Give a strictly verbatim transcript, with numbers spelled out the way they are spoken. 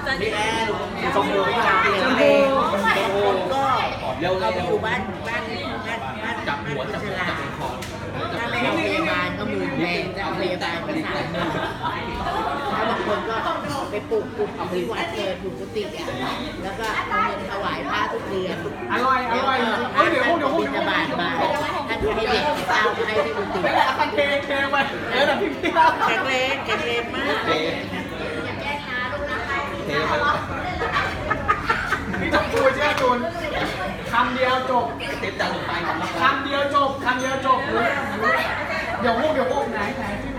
พี่แอนชมพูพี่ชมพูชมพูคนก็เร็วเราไปเร็อวยู่บ้านบ้านบ้านบ้านจับหัวจับฉหัวลาจัดบคอถ้าไม่เอาพยาบาลก็หมื่นแดงถ้าเอาพยาบาลก็สามหมื่นถ้าบางคนก็ไปปลูกปลูกเอาที่วัดเลยปลูกกุฏิอ่ะแล้วก็เอาเงินถวายพระทุกเดือนอร่อยอร่อยเฮ้ยเดี๋ยวพูดเดี๋ยวพูดบิณฑบาตมาท่านให้เด็กให้เต้าให้ที่กุฏิไม่ได้คันเทเทไปเออแต่พี่พี่เราแข็งแรงแข็งแรงมากเทเทพี่ชมพูเชื่อจูนคำเดียวจบเทปจังลงไปครับคำเดียวจบคำเดียวจบรู้เรื่องรู้เรื่องเดี๋ยวพูดเดี๋ยวพูดไหนไหนที่